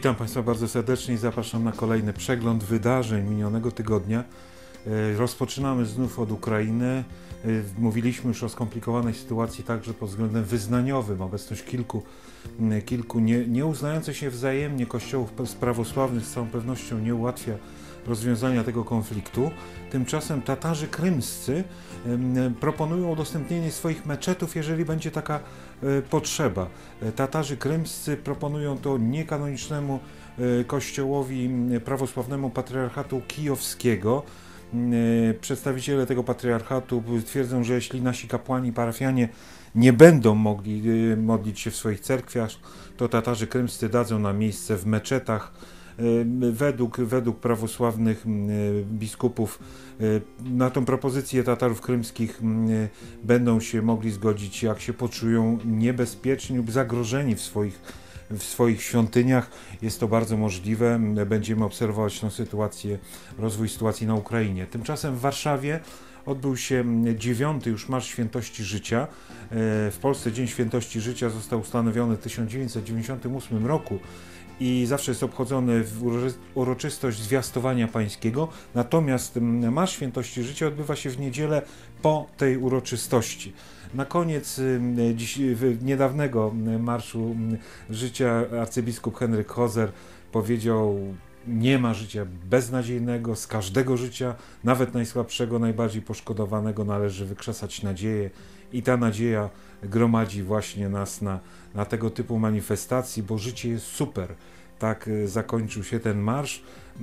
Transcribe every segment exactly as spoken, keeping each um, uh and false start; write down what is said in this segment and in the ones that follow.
Witam Państwa bardzo serdecznie i zapraszam na kolejny przegląd wydarzeń minionego tygodnia. Rozpoczynamy znów od Ukrainy. Mówiliśmy już o skomplikowanej sytuacji także pod względem wyznaniowym. Obecność kilku, kilku nie, nie uznających się wzajemnie kościołów prawosławnych z całą pewnością nie ułatwia rozwiązania tego konfliktu. Tymczasem Tatarzy krymscy proponują udostępnienie swoich meczetów, jeżeli będzie taka potrzeba. Tatarzy krymscy proponują to niekanonicznemu kościołowi prawosławnemu patriarchatu kijowskiego. Przedstawiciele tego patriarchatu twierdzą, że jeśli nasi kapłani parafianie nie będą mogli modlić się w swoich cerkwiach, to Tatarzy krymscy dadzą nam miejsce w meczetach. Według, według prawosławnych biskupów na tą propozycję Tatarów krymskich będą się mogli zgodzić, jak się poczują niebezpieczni lub zagrożeni w swoich, w swoich świątyniach. Jest to bardzo możliwe. Będziemy obserwować tę sytuację, rozwój sytuacji na Ukrainie. Tymczasem w Warszawie odbył się dziewiąty już Marsz Świętości Życia. W Polsce Dzień Świętości Życia został ustanowiony w tysiąc dziewięćset dziewięćdziesiątym ósmym roku i zawsze jest obchodzony w uroczystość Zwiastowania Pańskiego, natomiast Marsz Świętości Życia odbywa się w niedzielę po tej uroczystości. Na koniec dziś, niedawnego Marszu Życia arcybiskup Henryk Hozer powiedział: nie ma życia beznadziejnego, z każdego życia, nawet najsłabszego, najbardziej poszkodowanego, należy wykrzesać nadzieję i ta nadzieja gromadzi właśnie nas na, na tego typu manifestacji, bo życie jest super. Tak zakończył się ten marsz.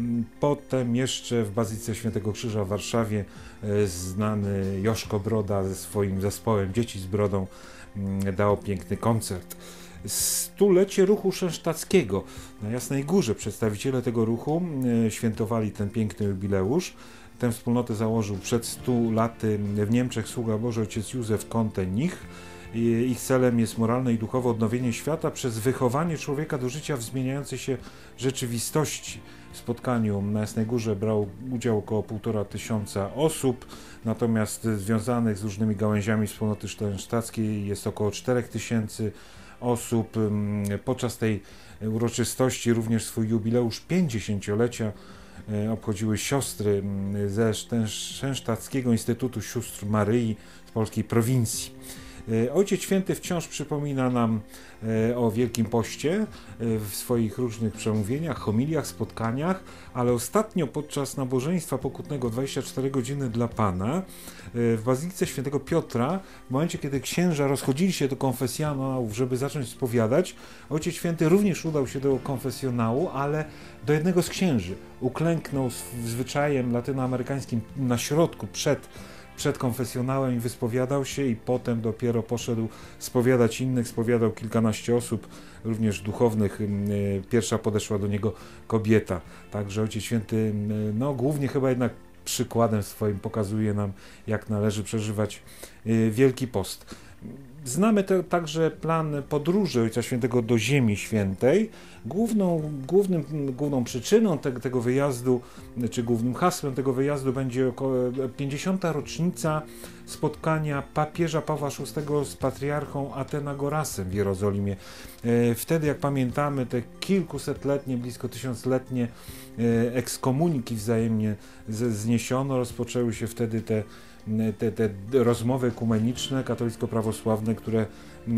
Potem jeszcze w Bazylice Świętego Krzyża w Warszawie znany Joszko Broda ze swoim zespołem Dzieci z Brodą dał piękny koncert. Stulecie ruchu szensztackiego. Na Jasnej Górze przedstawiciele tego ruchu świętowali ten piękny jubileusz. Tę wspólnotę założył przed stu laty w Niemczech sługa Boży ojciec Józef Kontenich. Ich celem jest moralne i duchowe odnowienie świata przez wychowanie człowieka do życia w zmieniającej się rzeczywistości. W spotkaniu na Jasnej Górze brał udział około półtora tysiąca osób, natomiast związanych z różnymi gałęziami wspólnoty szensztackiej jest około czterech tysięcy osób. Podczas tej uroczystości również swój jubileusz pięćdziesięciolecia obchodziły siostry ze Szensztackiego Instytutu Sióstr Maryi z polskiej prowincji. Ojciec Święty wciąż przypomina nam o Wielkim Poście w swoich różnych przemówieniach, homiliach, spotkaniach, ale ostatnio podczas nabożeństwa pokutnego dwadzieścia cztery godziny dla Pana w Bazylice Świętego Piotra, w momencie kiedy księża rozchodzili się do konfesjonałów, żeby zacząć spowiadać, Ojciec Święty również udał się do konfesjonału, ale do jednego z księży. Uklęknął zwyczajem latynoamerykańskim na środku przed przed konfesjonałem i wyspowiadał się i potem dopiero poszedł spowiadać innych, spowiadał kilkanaście osób, również duchownych. Pierwsza podeszła do niego kobieta. Także Ojciec Święty, no głównie chyba jednak przykładem swoim pokazuje nam, jak należy przeżywać Wielki Post. Znamy te, także plan podróży Ojca Świętego do Ziemi Świętej. Główną, głównym, główną przyczyną te, tego wyjazdu, czy głównym hasłem tego wyjazdu będzie około pięćdziesiąta rocznica spotkania papieża Pawła szóstego z patriarchą Atenagorasem w Jerozolimie. Wtedy, jak pamiętamy, te kilkusetletnie, blisko tysiącletnie ekskomuniki wzajemnie zniesiono. Rozpoczęły się wtedy te Te, te rozmowy ekumeniczne, katolicko-prawosławne, które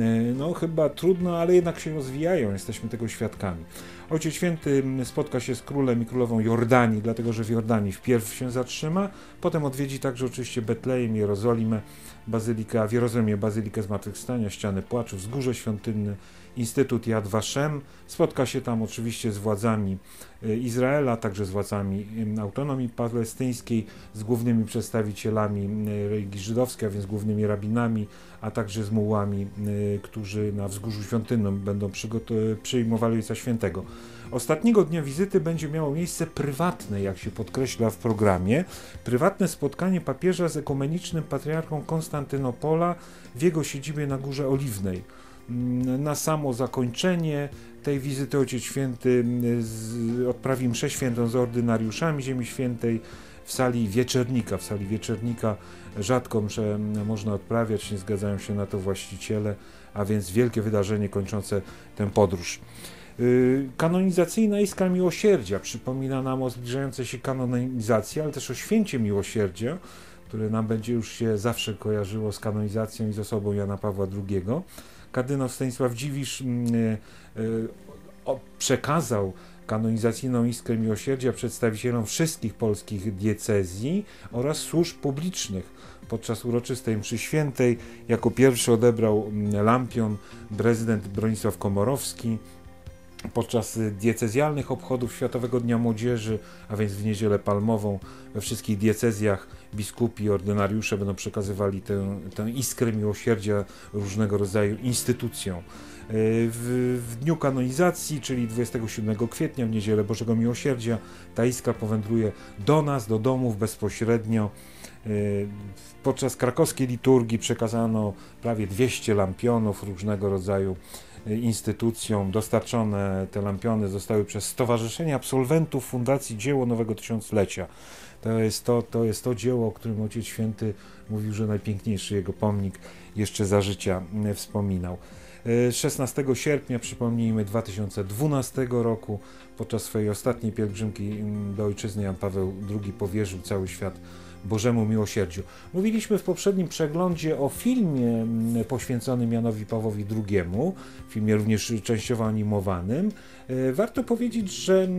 no chyba trudno, ale jednak się rozwijają, jesteśmy tego świadkami. Ojciec Święty spotka się z królem i królową Jordanii, dlatego że w Jordanii wpierw się zatrzyma, potem odwiedzi także oczywiście Betlejem, Jerozolimę, Bazylikę, w Jerozolimie Bazylikę Zmartwychwstania, Ściany Płaczu, Wzgórze Świątynne, Instytut Yad Vashem. Spotka się tam oczywiście z władzami Izraela, także z władzami autonomii palestyńskiej, z głównymi przedstawicielami religii żydowskiej, a więc głównymi rabinami, a także z mułłami, którzy na Wzgórzu Świątynnym będą przyjmowali Ojca Świętego. Ostatniego dnia wizyty będzie miało miejsce prywatne, jak się podkreśla w programie, prywatne spotkanie papieża z ekumenicznym patriarchą Konstantynopola w jego siedzibie na Górze Oliwnej. Na samo zakończenie tej wizyty Ojciec Święty odprawi mszę świętą z ordynariuszami Ziemi Świętej w sali wieczernika. W sali wieczernika rzadko mszę można odprawiać, nie zgadzają się na to właściciele, a więc wielkie wydarzenie kończące tę podróż. Kanonizacyjna Iskra Miłosierdzia przypomina nam o zbliżającej się kanonizacji, ale też o święcie miłosierdzia, które nam będzie już się zawsze kojarzyło z kanonizacją i z osobą Jana Pawła drugiego. Kardynał Stanisław Dziwisz przekazał kanonizacyjną Iskrę Miłosierdzia przedstawicielom wszystkich polskich diecezji oraz służb publicznych. Podczas uroczystej mszy świętej jako pierwszy odebrał lampion prezydent Bronisław Komorowski. Podczas diecezjalnych obchodów Światowego Dnia Młodzieży, a więc w Niedzielę Palmową, we wszystkich diecezjach biskupi i ordynariusze będą przekazywali tę, tę iskrę miłosierdzia różnego rodzaju instytucjom. W, w dniu kanonizacji, czyli dwudziestego siódmego kwietnia, w Niedzielę Bożego Miłosierdzia, ta iskra powędruje do nas, do domów bezpośrednio. Podczas krakowskiej liturgii przekazano prawie dwieście lampionów różnego rodzaju instytucjom. Dostarczone te lampiony zostały przez Stowarzyszenie Absolwentów Fundacji Dzieło Nowego Tysiąclecia. To jest to, to jest to dzieło, o którym Ojciec Święty mówił, że najpiękniejszy jego pomnik jeszcze za życia wspominał. szesnastego sierpnia, przypomnijmy, dwa tysiące dwunastego roku, podczas swojej ostatniej pielgrzymki do Ojczyzny, Jan Paweł drugi powierzył cały świat Bożemu Miłosierdziu. Mówiliśmy w poprzednim przeglądzie o filmie poświęconym Janowi Pawłowi drugiemu, filmie również częściowo animowanym. Warto powiedzieć, że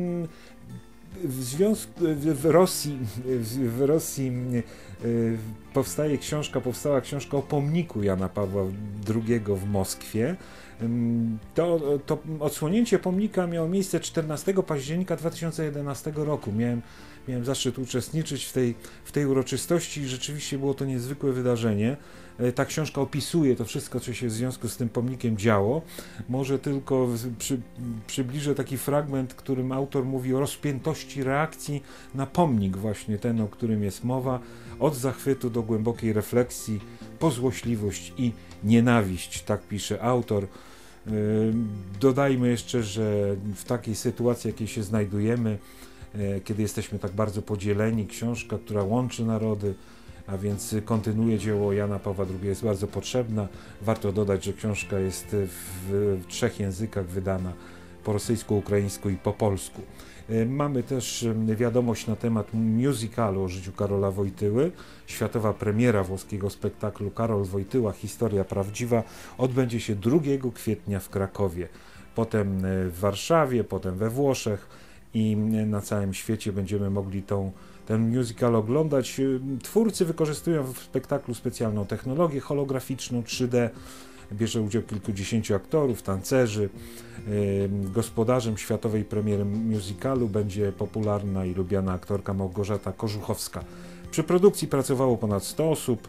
w związku w Rosji, w Rosji powstaje książka, powstała książka o pomniku Jana Pawła drugiego w Moskwie. To, to odsłonięcie pomnika miało miejsce czternastego października dwa tysiące jedenastego roku. Miałem, miałem zaszczyt uczestniczyć w tej, w tej uroczystości i rzeczywiście było to niezwykłe wydarzenie. Ta książka opisuje to wszystko, co się w związku z tym pomnikiem działo. Może tylko przy, przybliżę taki fragment, którym autor mówi o rozpiętości reakcji na pomnik, właśnie ten, o którym jest mowa, od zachwytu do głębokiej refleksji, po złośliwość i nienawiść, tak pisze autor. Dodajmy jeszcze, że w takiej sytuacji, w jakiej się znajdujemy, kiedy jesteśmy tak bardzo podzieleni, książka, która łączy narody, a więc kontynuuje dzieło Jana Pawła drugiego, jest bardzo potrzebna. Warto dodać, że książka jest w, w trzech językach wydana, po rosyjsku, ukraińsku i po polsku. Mamy też wiadomość na temat musicalu o życiu Karola Wojtyły. Światowa premiera włoskiego spektaklu Karol Wojtyła, historia prawdziwa, odbędzie się drugiego kwietnia w Krakowie. Potem w Warszawie, potem we Włoszech i na całym świecie będziemy mogli tą, ten musical oglądać. Twórcy wykorzystują w spektaklu specjalną technologię holograficzną trzy D. Bierze udział kilkudziesięciu aktorów, tancerzy. Gospodarzem światowej premiery musicalu będzie popularna i lubiana aktorka Małgorzata Korzuchowska. Przy produkcji pracowało ponad sto osób.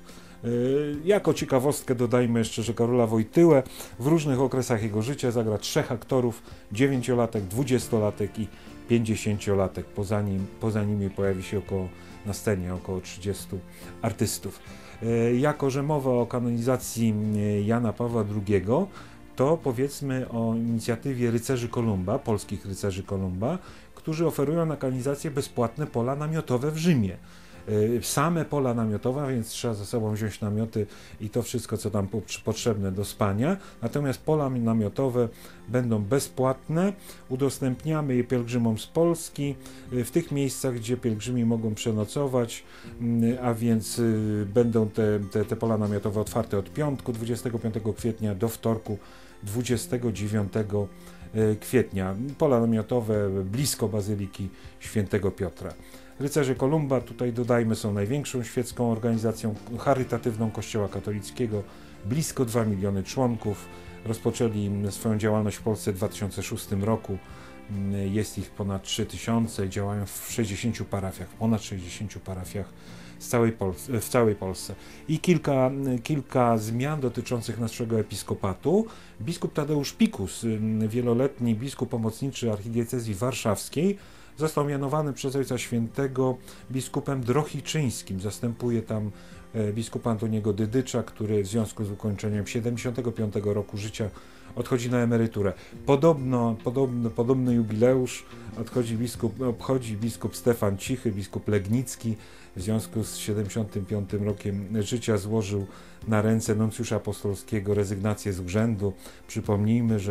Jako ciekawostkę dodajmy jeszcze, że Karola Wojtyłę w różnych okresach jego życia zagra trzech aktorów, dziewięciolatek, dwudziestolatek i pięćdziesięciolatek. Poza nim, poza nimi pojawi się około, na scenie około trzydziestu artystów. Jako że mowa o kanonizacji Jana Pawła drugiego, to powiedzmy o inicjatywie Rycerzy Kolumba, polskich Rycerzy Kolumba, którzy oferują na kanonizację bezpłatne pola namiotowe w Rzymie. Same pola namiotowe, więc trzeba ze sobą wziąć namioty i to wszystko, co tam potrzebne do spania. Natomiast pola namiotowe będą bezpłatne. Udostępniamy je pielgrzymom z Polski w tych miejscach, gdzie pielgrzymi mogą przenocować, a więc będą te, te, te pola namiotowe otwarte od piątku dwudziestego piątego kwietnia do wtorku dwudziestego dziewiątego kwietnia. Pola namiotowe blisko Bazyliki Świętego Piotra. Rycerze Kolumba, tutaj dodajmy, są największą świecką organizacją charytatywną Kościoła katolickiego. Blisko dwa miliony członków. Rozpoczęli swoją działalność w Polsce w dwa tysiące szóstym roku. Jest ich ponad trzy tysiące, działają w sześćdziesięciu parafiach, ponad sześćdziesięciu parafiach z całej Polsce, w całej Polsce. I kilka, kilka zmian dotyczących naszego episkopatu. Biskup Tadeusz Pikus, wieloletni biskup pomocniczy archidiecezji warszawskiej, został mianowany przez Ojca Świętego biskupem drohiczyńskim. Zastępuje tam biskupa Antoniego Dydycza, który w związku z ukończeniem siedemdziesiątego piątego roku życia odchodzi na emeryturę. Podobno, podobno, podobny jubileusz odchodzi biskup, obchodzi biskup Stefan Cichy, biskup Legnicki. W związku z siedemdziesiątym piątym rokiem życia złożył na ręce nuncjusza apostolskiego rezygnację z urzędu. Przypomnijmy, że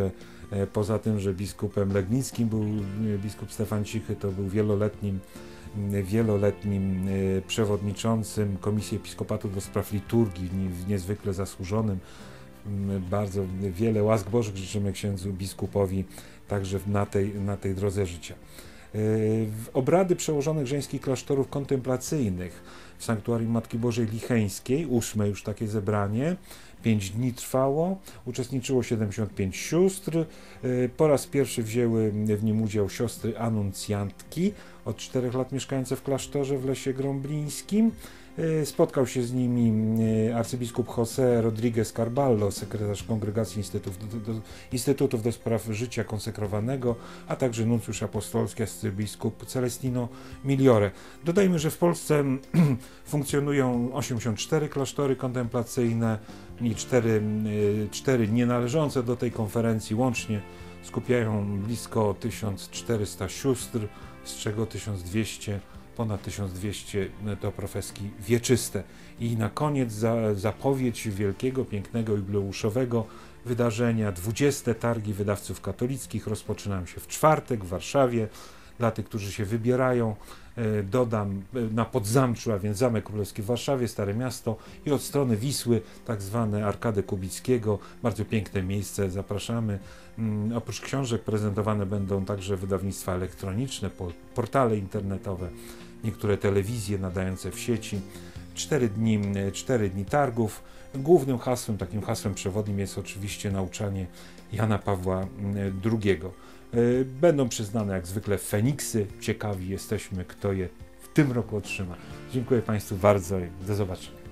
Poza tym, że biskupem legnickim był biskup Stefan Cichy, to był wieloletnim wieloletnim przewodniczącym Komisji Episkopatu do spraw liturgii, niezwykle zasłużonym. Bardzo wiele łask Bożych życzymy księdzu biskupowi także na tej, na tej drodze życia. Obrady przełożonych żeńskich klasztorów kontemplacyjnych w Sanktuarium Matki Bożej Licheńskiej, ósme już takie zebranie, pięć dni trwało, uczestniczyło siedemdziesiąt pięć sióstr, po raz pierwszy wzięły w nim udział siostry anuncjantki, od czterech lat mieszkające w klasztorze w Lesie Gromblińskim. Spotkał się z nimi arcybiskup José Rodríguez Carballo, sekretarz Kongregacji Instytutów do, do, Instytutów do Spraw Życia Konsekrowanego, a także nuncjusz apostolski arcybiskup Celestino Migliore. Dodajmy, że w Polsce funkcjonują osiemdziesiąt cztery klasztory kontemplacyjne i cztery, cztery nienależące do tej konferencji. Łącznie skupiają blisko tysiąc czterysta sióstr, z czego tysiąc dwieście ponad tysiąc dwieście to profeski wieczyste. I na koniec za, zapowiedź wielkiego, pięknego, jubileuszowego wydarzenia. dwudzieste Targi Wydawców Katolickich rozpoczynają się w czwartek w Warszawie. Dla tych, którzy się wybierają, dodam na Podzamczu, a więc Zamek Królewski w Warszawie, Stare Miasto i od strony Wisły tak zwane Arkadę Kubickiego. Bardzo piękne miejsce, zapraszamy. Oprócz książek prezentowane będą także wydawnictwa elektroniczne, portale internetowe, niektóre telewizje nadające w sieci. Cztery dni, cztery dni targów. Głównym hasłem, takim hasłem przewodnim jest oczywiście nauczanie Jana Pawła drugiego. Będą przyznane jak zwykle Feniksy. Ciekawi jesteśmy, kto je w tym roku otrzyma. Dziękuję Państwu bardzo i do zobaczenia.